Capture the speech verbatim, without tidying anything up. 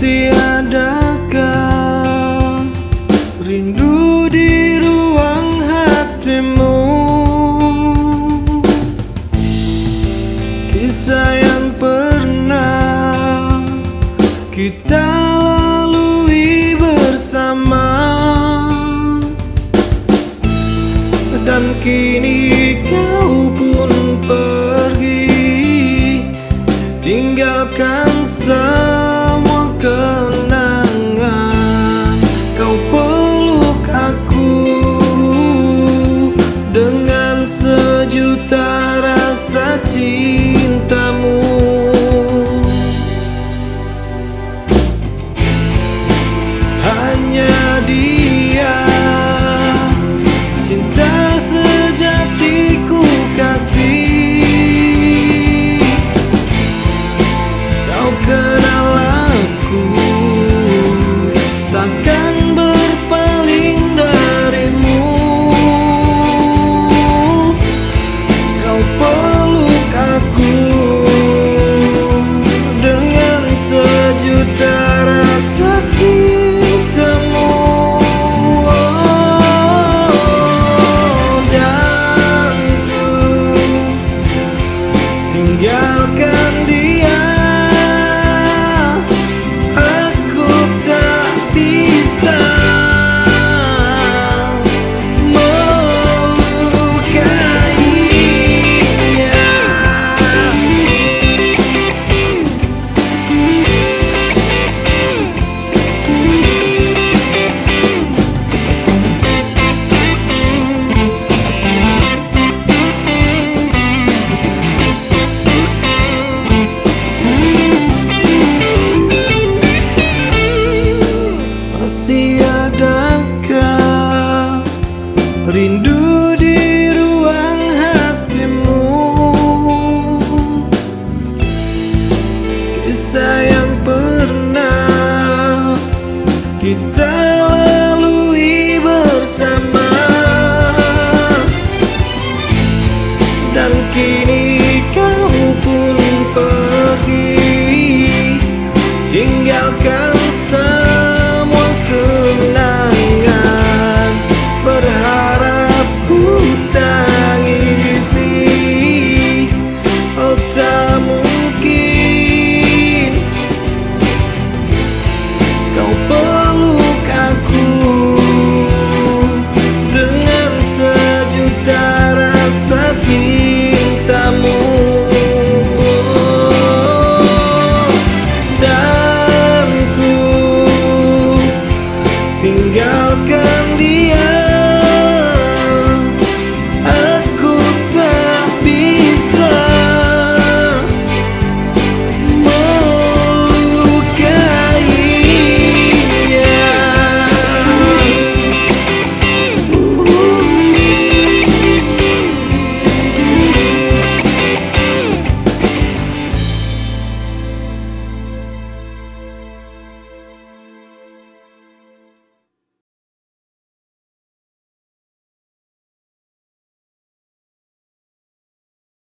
Masih adakah rindu di ruang hatimu? Kisah yang pernah kita lalui bersama, dan kini kau pun pergi, tinggalkan semua kenangan. Kau peluk aku dengan sejuta rasa cintamu. Hanya dia cinta sejatiku kasih. Kau kenal aku, takkan berpaling darimu. Kau peluk aku dengan sejuta rasa cintamu. Oh, dan ku tinggalkan dia. Aku tak bisa melukainya. Masih adakah rindu di ruang hatimu? Kisah yang pernah kita lalui bersama, dan kini kau pun pergi, tinggalkan